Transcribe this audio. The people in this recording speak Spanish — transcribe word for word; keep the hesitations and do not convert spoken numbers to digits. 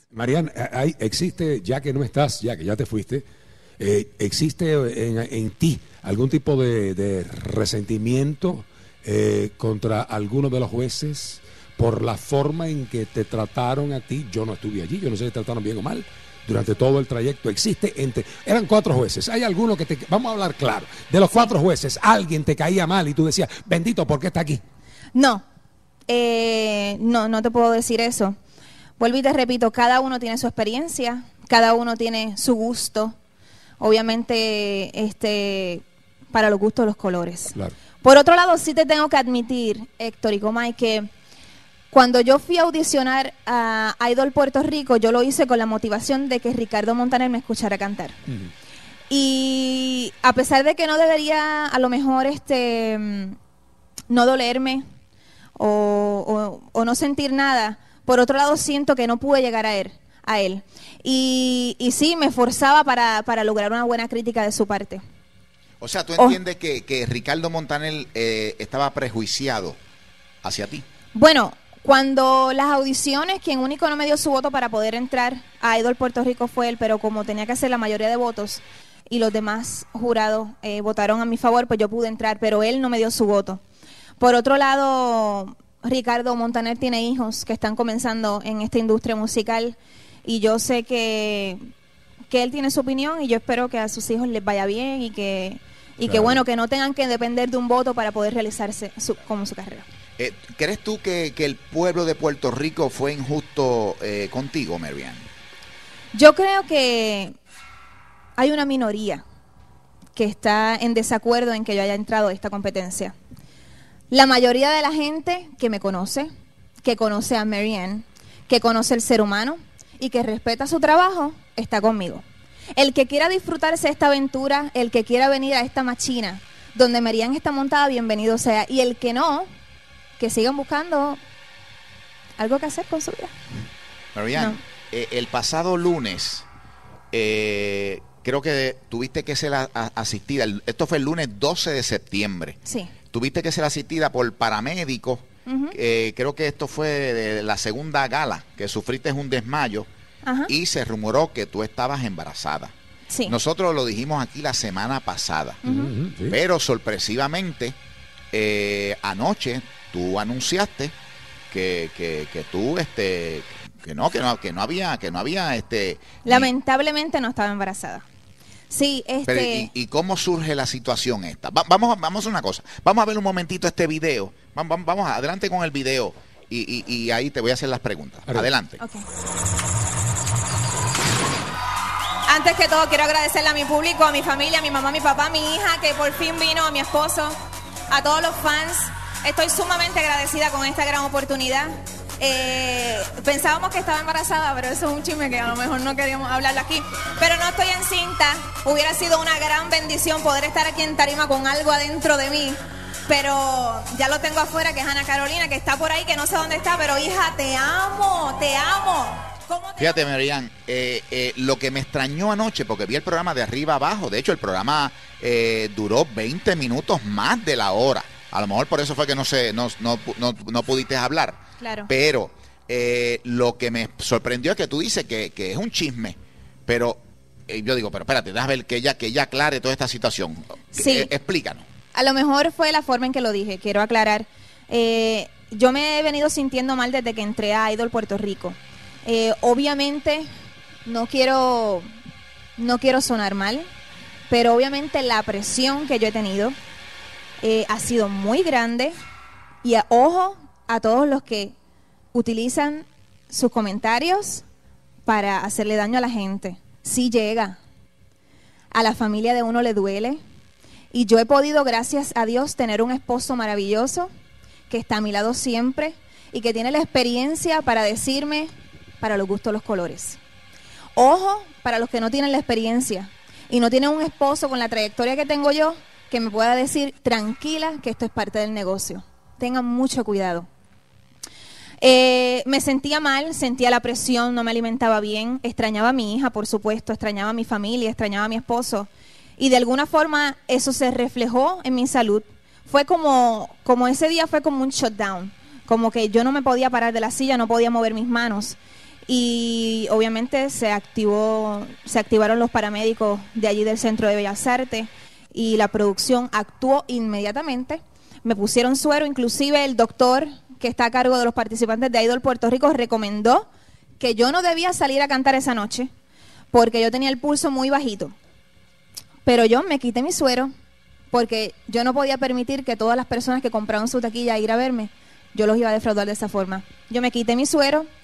Marian, hay, existe, ya que no estás, ya que ya te fuiste, eh, ¿existe en, en ti algún tipo de, de resentimiento eh, contra alguno de los jueces por la forma en que te trataron a ti? Yo no estuve allí, yo no sé si te trataron bien o mal durante todo el trayecto. Existe entre, eran cuatro jueces, hay alguno que te, vamos a hablar claro, de los cuatro jueces, alguien te caía mal y tú decías, bendito, ¿por qué está aquí? No, eh, no, no te puedo decir eso. Vuelvo y te repito, cada uno tiene su experiencia, cada uno tiene su gusto, obviamente este, para los gustos los colores. Claro. Por otro lado, sí te tengo que admitir, Héctor y Comay, que cuando yo fui a audicionar a Idol Puerto Rico, yo lo hice con la motivación de que Ricardo Montaner me escuchara cantar. Uh-huh. Y a pesar de que no debería a lo mejor este no dolerme o, o, o no sentir nada, por otro lado siento que no pude llegar a él. A él. Y, y sí, me esforzaba para, para lograr una buena crítica de su parte. O sea, ¿tú entiendes oh. que, que Ricardo Montaner eh, estaba prejuiciado hacia ti? Bueno, cuando las audiciones, quien único no me dio su voto para poder entrar a Idol Puerto Rico fue él, pero como tenía que hacer la mayoría de votos y los demás jurados eh, votaron a mi favor, pues yo pude entrar, pero él no me dio su voto. Por otro lado, Ricardo Montaner tiene hijos que están comenzando en esta industria musical y yo sé que, que él tiene su opinión y yo espero que a sus hijos les vaya bien y que, y claro. que bueno, que no tengan que depender de un voto para poder realizarse su, como su carrera. Eh, ¿Crees tú que, que el pueblo de Puerto Rico fue injusto eh, contigo, Marian? Yo creo que hay una minoría que está en desacuerdo en que yo haya entrado a esta competencia. La mayoría de la gente que me conoce, que conoce a Marian, que conoce el ser humano y que respeta su trabajo, está conmigo. El que quiera disfrutarse de esta aventura, el que quiera venir a esta machina donde Marian está montada, bienvenido sea. Y el que no, que sigan buscando algo que hacer con su vida. Marian, no. eh, el pasado lunes, eh, creo que tuviste que ser a, a, asistida, esto fue el lunes doce de septiembre. Sí. Tuviste que ser asistida por paramédicos. Uh-huh. eh, creo que esto fue de la segunda gala, que sufriste un desmayo. Uh-huh. Y se rumoró que tú estabas embarazada. Sí. Nosotros lo dijimos aquí la semana pasada. Uh-huh. Sí. Pero sorpresivamente, eh, anoche tú anunciaste que, que, que tú, este, que no, que no, que no había, que no había, este. Lamentablemente ni... no estaba embarazada. Sí, este. Pero, ¿y, ¿y cómo surge la situación esta? Va, vamos, a, vamos a una cosa. Vamos a ver un momentito este video. Vamos, vamos adelante con el video y, y, y ahí te voy a hacer las preguntas. Adelante. Okay. Antes que todo quiero agradecerle a mi público, a mi familia, a mi mamá, a mi papá, a mi hija que por fin vino, a mi esposo, a todos los fans. Estoy sumamente agradecida con esta gran oportunidad. Eh, pensábamos que estaba embarazada, pero eso es un chisme que a lo mejor no queríamos hablarlo aquí. Pero no estoy encinta. Hubiera sido una gran bendición poder estar aquí en tarima con algo adentro de mí. Pero ya lo tengo afuera, que es Ana Carolina, que está por ahí, que no sé dónde está. Pero hija, te amo, te amo. ¿Cómo te Fíjate, amo? Marian, eh, eh, lo que me extrañó anoche, porque vi el programa de arriba abajo. De hecho, el programa eh, duró veinte minutos más de la hora. A lo mejor por eso fue que no, sé, no, no, no, no pudiste hablar. Claro. Pero eh, lo que me sorprendió es que tú dices que, que es un chisme, pero eh, yo digo, pero espérate, déjame ver que ella, que ella aclare toda esta situación. Sí. Eh, explícanos. A lo mejor fue la forma en que lo dije, quiero aclarar. Eh, yo me he venido sintiendo mal desde que entré a Idol Puerto Rico. Eh, obviamente no quiero, no quiero sonar mal, pero obviamente la presión que yo he tenido eh, ha sido muy grande y a, ojo a todos los que utilizan sus comentarios para hacerle daño a la gente. Sí llega, a la familia de uno le duele y yo he podido, gracias a Dios, tener un esposo maravilloso que está a mi lado siempre y que tiene la experiencia para decirme para los gustos los colores. Ojo para los que no tienen la experiencia y no tienen un esposo con la trayectoria que tengo yo que me pueda decir tranquila que esto es parte del negocio. Tengan mucho cuidado. Eh, me sentía mal, sentía la presión, no me alimentaba bien, extrañaba a mi hija, por supuesto, extrañaba a mi familia, extrañaba a mi esposo y de alguna forma eso se reflejó en mi salud. Fue como, como ese día fue como un shutdown, como que yo no me podía parar de la silla, no podía mover mis manos y obviamente se activó, se activaron los paramédicos de allí del Centro de Bellas Artes y la producción actuó inmediatamente. Me pusieron suero, inclusive el doctor que está a cargo de los participantes de Idol Puerto Rico recomendó que yo no debía salir a cantar esa noche porque yo tenía el pulso muy bajito. Pero yo me quité mi suero porque yo no podía permitir que todas las personas que compraron su taquilla a ir a verme, yo los iba a defraudar de esa forma. Yo me quité mi suero,